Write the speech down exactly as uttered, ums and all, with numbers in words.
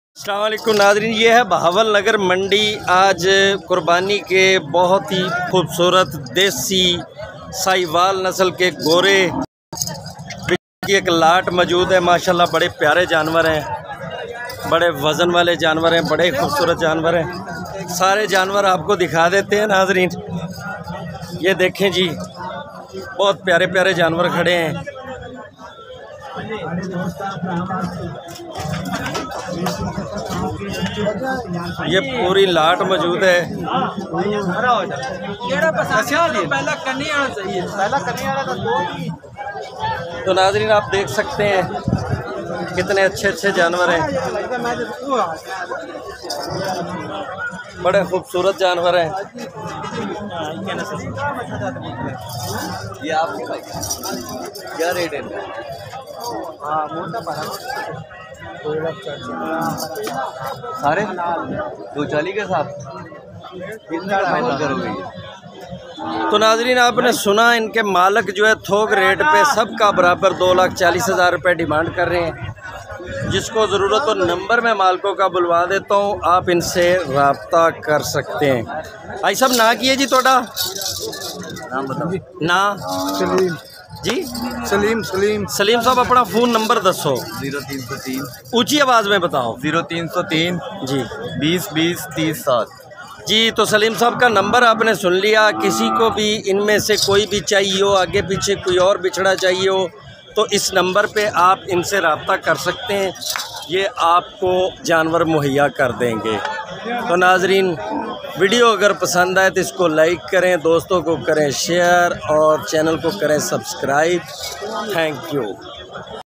अस्सलाम वालेकुम नाज़रीन, ये है बहावल नगर मंडी। आज कुर्बानी के बहुत ही खूबसूरत देसी साहिवाल नस्ल के गोरे की एक लाट मौजूद है। माशाल्लाह बड़े प्यारे जानवर हैं, बड़े वज़न वाले जानवर हैं, बड़े खूबसूरत जानवर हैं। सारे जानवर आपको दिखा देते हैं नाज़रीन। ये देखें जी, बहुत प्यारे प्यारे जानवर खड़े हैं। ये पूरी लाट मौजूद है। तो नाज़रीन आप देख सकते हैं कितने अच्छे अच्छे जानवर हैं, बड़े खूबसूरत जानवर हैं। ये आपके भाई क्या रेट है? सारे दो चालीस के साथ कितना फाइनल करोगे? तो नाजरीन आपने सुना, इनके मालिक जो है थोक रेट पे सबका बराबर दो लाख चालीस हज़ार रुपये डिमांड कर रहे हैं। जिसको ज़रूरत हो नंबर मैं मालिकों का बुलवा देता हूँ, आप इनसे रब्ता कर सकते हैं। भाई साहब ना किए जी, थोड़ा नाम बताओ ना। सलीम जी सलीम सलीम सलीम साहब अपना फ़ोन नंबर दसो। जीरो तीन सौ तीन ऊंची आवाज़ में बताओ। जीरो तीन सौ तीन जी बीस बीस तीस सात। जी तो सलीम साहब का नंबर आपने सुन लिया। किसी को भी इनमें से कोई भी चाहिए हो, आगे पीछे कोई और बिछड़ा चाहिए हो, तो इस नंबर पे आप इनसे रब्ता कर सकते हैं। ये आपको जानवर मुहैया कर देंगे। तो नाजरीन वीडियो अगर पसंद आए तो इसको लाइक करें, दोस्तों को करें शेयर और चैनल को करें सब्सक्राइब। Thank you.